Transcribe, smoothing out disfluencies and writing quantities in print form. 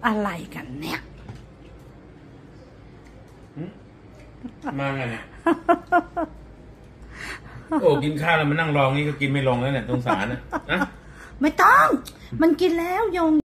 อะไรกันเนี่ยมาไงเนี่ยโอ้กินข้าวแล้วมานั่งรองนี่ก็กินไม่ลงแล้วเนี่ยสงสารนะไม่ต้องมันกินแล้วยง